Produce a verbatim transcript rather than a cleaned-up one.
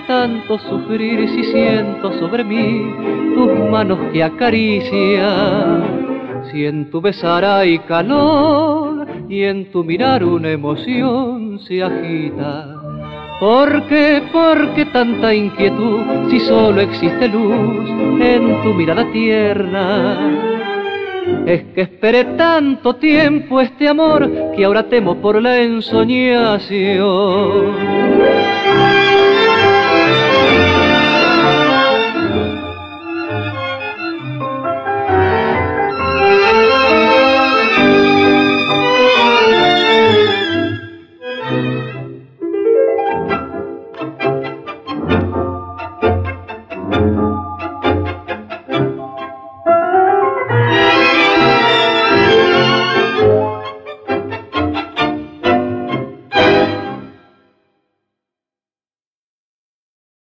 tanto sufrir si siento sobre mí tus manos que acarician? Si en tu besar hay calor y en tu mirar una emoción se agita. ¿Por qué, por qué tanta inquietud si solo existe luz en tu mirada tierna? Es que esperé tanto tiempo este amor que ahora temo por la ensoñación.